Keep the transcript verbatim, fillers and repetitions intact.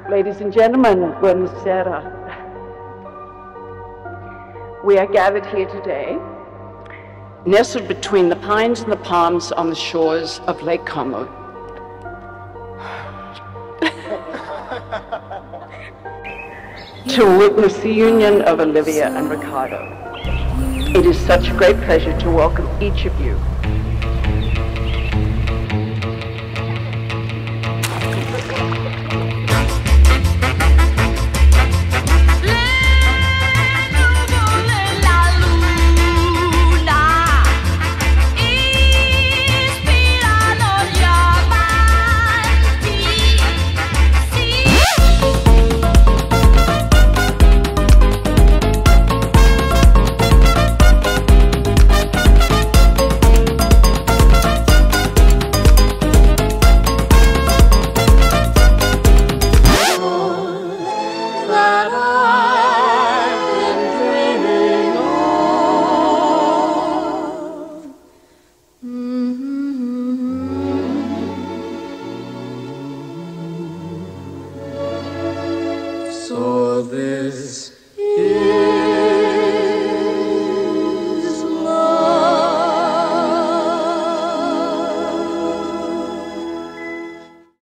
Ladies and gentlemen, buonasera. We are gathered here today, nestled between the pines and the palms on the shores of Lake Como, to witness the union of Olivia and Ricardo. It is such a great pleasure to welcome each of you. So this